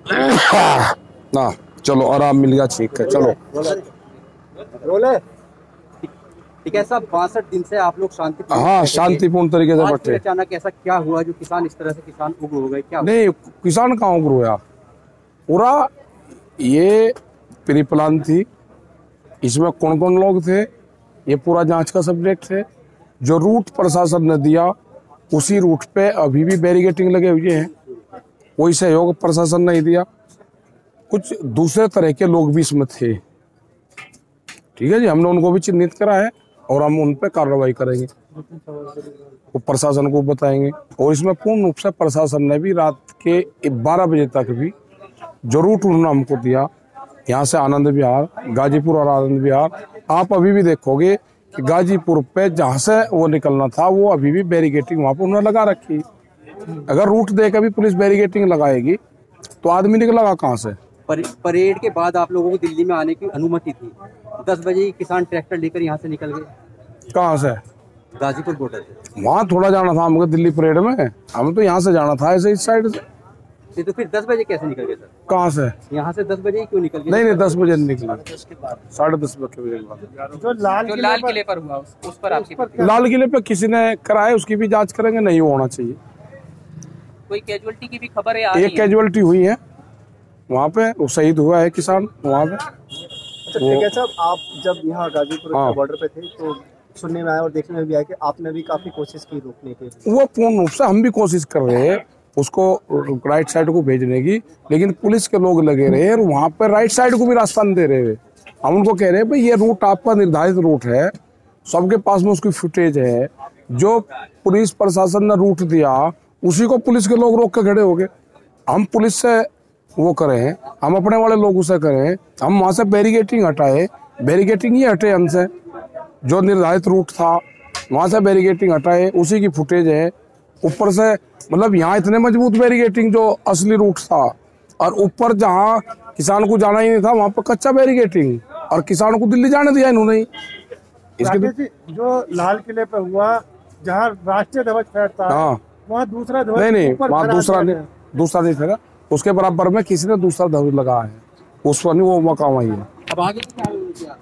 ना चलो आराम मिल गया, ठीक है चलो। ठीक है साहब, 62 दिन से आप लोग शांतिपूर्ण, हाँ शांतिपूर्ण तरीके से बैठे। अचानक ऐसा क्या हुआ जो किसान इस तरह से किसान उग्र हो गए, क्या हुआ? नहीं किसान कहाँ उग्र हुआ, पूरा ये प्री प्लान थी, इसमें कौन कौन लोग थे ये पूरा जांच का सब्जेक्ट है। जो रूट प्रशासन ने दिया उसी रूट पे अभी भी बैरिकेटिंग लगे हुए हैं, कोई सहयोग प्रशासन नहीं दिया। कुछ दूसरे तरह के लोग भी इसमें थे, ठीक है जी, हमने उनको भी चिन्हित करा है और हम उन पे कार्रवाई करेंगे, वो प्रशासन को बताएंगे। और इसमें पूर्ण रूप से प्रशासन ने भी रात के 12 बजे तक भी जो रूट उन्होंने हमको दिया, यहाँ से आनंद विहार, गाजीपुर और आनंद विहार, आप अभी भी देखोगे कि गाजीपुर पे जहाँ से वो निकलना था वो अभी भी बैरिकेटिंग वहाँ पर उन्होंने लगा रखी। अगर रूट देकर भी पुलिस बैरिकेटिंग लगाएगी तो आदमी निकलेगा कहाँ से? परेड के बाद आप लोगों को दिल्ली में आने की अनुमति थी, 10 बजे ही किसान ट्रैक्टर लेकर यहाँ से निकल गए। कहाँ से? गाजीपुर बॉर्डर से। वहाँ थोड़ा जाना था हमको दिल्ली परेड में, हमें तो यहाँ से जाना था ऐसे इस साइड से। तो फिर 10 बजे कैसे निकल गए सर? कहाँ से? यहाँ से 10 बजे ही क्यों निकल गए? नहीं 10 बजे नहीं निकला, 10:30 बजे के बाद। जो लाल किले पर हुआ उस पर आपकी लाल किले पे किसी ने कराया, उसकी भी जांच करेंगे, नहीं होना चाहिए। कोई कैजुअल्टी की भी खबर है? एक कैजुअल्टी हुई है वहाँ पे, वो शहीद हुआ है किसान वहाँ पे। अच्छा ठीक है साहब, आप जब यहाँ गाजीपुर बॉर्डर पे थे तो सुनने में आया और देखने में भी आया कि आपने भी काफी कोशिश की रोकने की। वो पूर्ण रूप से हम भी कोशिश कर रहे हैं उसको राइट साइड को भेजने की, लेकिन पुलिस के लोग लगे रहे और वहाँ पे राइट साइड को भी रास्ता नहीं दे रहे। हम उनको कह रहे हैं भाई ये रूट आपका निर्धारित रूट है, सबके पास में उसकी फुटेज है, जो पुलिस प्रशासन ने रूट दिया उसी को पुलिस के लोग रोक के खड़े हो गए। हम पुलिस से वो करें, हम अपने वाले लोगों से करें, हम वहाँ से बैरिकेटिंग हटाए, बैरिकेटिंग ही हटे हमसे, जो निर्धारित रूट था वहाँ से बैरिकेटिंग हटाए, उसी की फुटेज है। ऊपर से मतलब यहाँ इतने मजबूत बैरिकेटिंग जो असली रूट था, और ऊपर जहाँ किसान को जाना ही नहीं था वहाँ पर कच्चा बैरिकेटिंग, और किसानों को दिल्ली जाने दिया इन्होंने ही। इसके जो लाल किले पे हुआ जहाँ राष्ट्रीय ध्वज फहरता है, हाँ वहाँ दूसरा ध्वज नहीं वहाँ दूसरा नहीं फहरा, उसके बराबर में किसी ने दूसरा ध्वज लगा है, उस पर नहीं वो मकाम वही है। अब आगे क्या?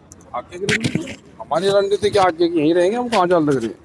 हमारी रणनीति क्या आगे यहीं रहेंगे, हम कहाँ चल रहे हैं?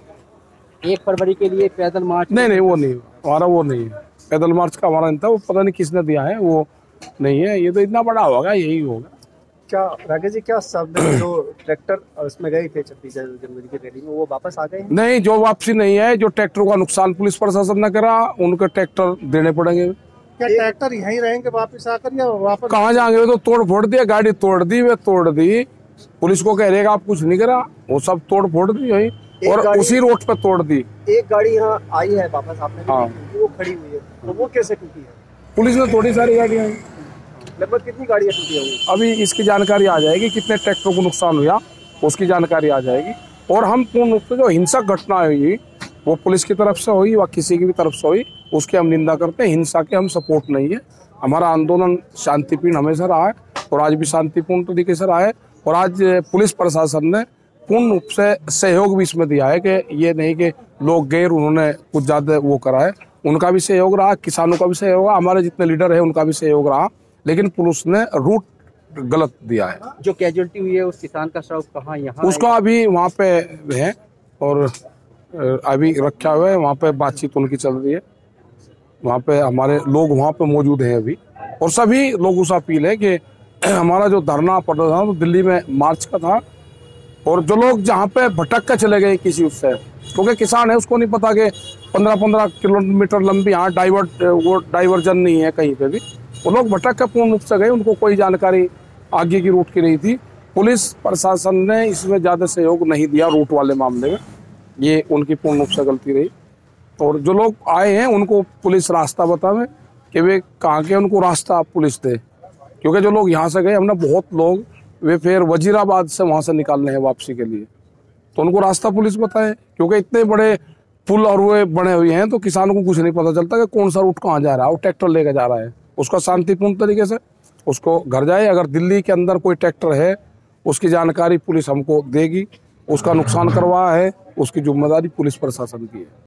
1 फरवरी के लिए पैदल मार्च? नहीं वो नहीं, हमारा वो नहीं है, पैदल मार्च का हमारा नहीं था, वो पता नहीं किसने दिया है, वो नहीं है। ये तो इतना बड़ा होगा, यही होगा। क्या राकेश जी, क्या सब जो ट्रैक्टर उसमें गए थे 26 जनवरी की रैली में वो वापस आ गए? नहीं, जो वापसी नहीं है, जो ट्रैक्टर का नुकसान पुलिस प्रशासन ने करा उनके ट्रैक्टर देने पड़ेंगे। क्या ट्रैक्टर यहीं रहेंगे वापस आकर या वापस कहाँ जाएंगे? तो तोड़ फोड़ दिया, गाड़ी तोड़ दी, वे तोड़ दी, पुलिस को कह रहे आप कुछ नहीं करा, वो सब तोड़ फोड़ दी यही, और उसी रोड पे तोड़ दी। एक गाड़ी यहाँ आई है वापस, आपने हाँ वो खड़ी हुई है, तो वो कैसे टूटी है? पुलिस ने थोड़ी सारी गाड़ियाँ, लगभग कितनी गाड़ियाँ टूटी होंगी? अभी इसकी जानकारी आ जाएगी, कितने ट्रैक्टरों को नुकसान हुआ उसकी जानकारी आ जाएगी। और हम पूर्ण रूप से जो हिंसक घटना हुई वो पुलिस की तरफ से हुई व किसी की भी तरफ से हुई उसकी हम निंदा करते हैं। हिंसा के हम सपोर्ट नहीं है, हमारा आंदोलन शांतिपूर्ण हमेशा रहा है और आज भी शांतिपूर्ण तरीके से रहा है। और आज पुलिस प्रशासन ने पूर्ण रूप से सहयोग भी इसमें दिया है कि ये नहीं कि लोग गैर उन्होंने कुछ ज़्यादा वो करा है, उनका भी सहयोग रहा, किसानों का भी सहयोग रहा, हमारे जितने लीडर है उनका भी सहयोग रहा, लेकिन पुलिस ने रूट गलत दिया है। जो कैजुअल्टी हुई है उस किसान का शव कहाँ? यहाँ उसका अभी वहाँ पे है और अभी रखा हुआ है, वहाँ पे बातचीत उनकी चल रही है, वहाँ पे हमारे लोग वहाँ पे मौजूद हैं अभी। और सभी लोगों से अपील है कि हमारा जो धरना प्रदर्शन तो दिल्ली में मार्च का था, और जो लोग जहाँ पे भटक कर चले गए किसी उससे, क्योंकि किसान है उसको नहीं पता कि 15-15 किलोमीटर लंबी यहाँ डाइवर्जन नहीं है कहीं पे भी, वो लोग भटक कर पूर्ण रूप से गए, उनको कोई जानकारी आगे की रूट की नहीं थी। पुलिस प्रशासन ने इसमें ज़्यादा सहयोग नहीं दिया रूट वाले मामले में, ये उनकी पूर्ण रूप से गलती रही। और जो लोग आए हैं उनको पुलिस रास्ता बतावे कि वे कहाँ के, उनको रास्ता पुलिस दे, क्योंकि जो लोग यहाँ से गए हमने बहुत लोग वे फिर वजीराबाद से वहाँ से निकालने हैं वापसी के लिए, तो उनको रास्ता पुलिस बताए, क्योंकि इतने बड़े पुल और वे बने हुए हैं तो किसानों को कुछ नहीं पता चलता कि कौन सा रूट कहाँ जा रहा है। वो ट्रैक्टर लेकर जा रहा है, उसका शांतिपूर्ण तरीके से उसको घर जाए। अगर दिल्ली के अंदर कोई ट्रैक्टर है उसकी जानकारी पुलिस हमको देगी, उसका नुकसान करवा है उसकी जिम्मेदारी पुलिस प्रशासन की है।